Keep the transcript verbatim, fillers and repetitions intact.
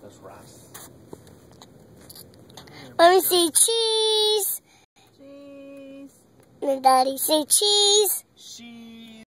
those rocks. Let me see cheese. Cheese. And Daddy say cheese. Cheese.